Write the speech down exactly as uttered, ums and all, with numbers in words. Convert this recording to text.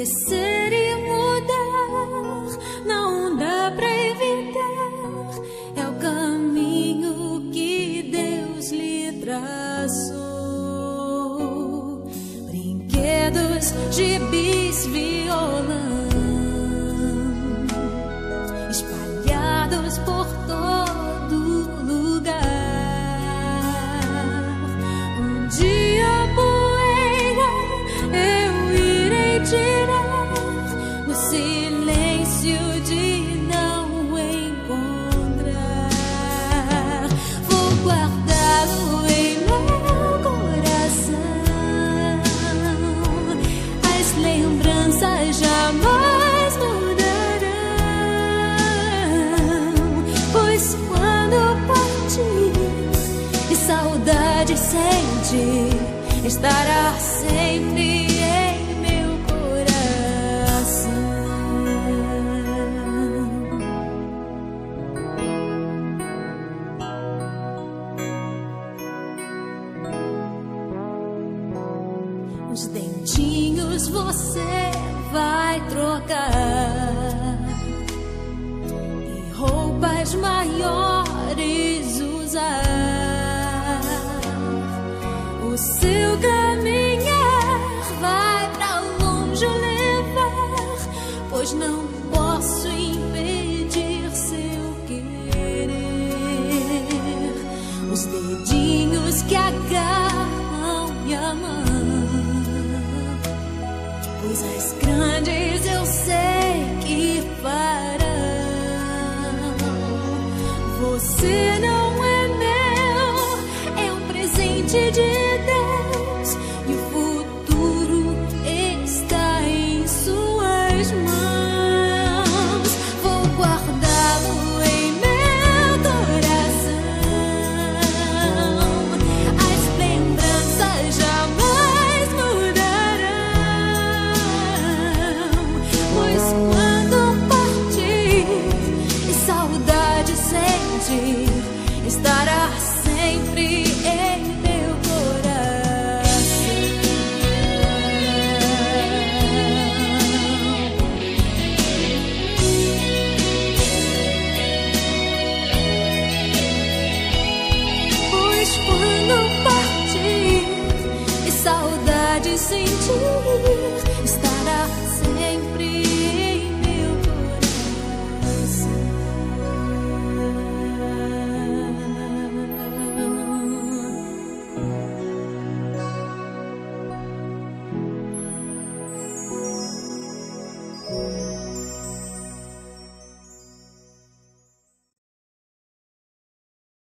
crescer e mudar não dá pra evitar, é o caminho que Deus lhe traçou. Brinquedos, gibis, violão espalhados por todo lugar. Um dia poeira eu irei tirar no silêncio de não encontrar. Vou guardá-lo em meu coração. As lembranças jamais mudarão, pois quando partir e saudade sentir, estará sempre em meu coração. Os dentinhos você vai trocar e roupas maiores usar. O seu caminhar vai pra longe levar, pois não posso impedir seu querer. Os dedinhos que agarram minha mão, coisas grandes eu sei que farão. Você não é meu, é um presente de Deus, e o futuro está em suas mãos. Vou guardá-lo em meu coração. As lembranças jamais mudarão, pois quando partir e saudade sentir, estará sempre em meu coração. Pois quando partir e saudade sentir,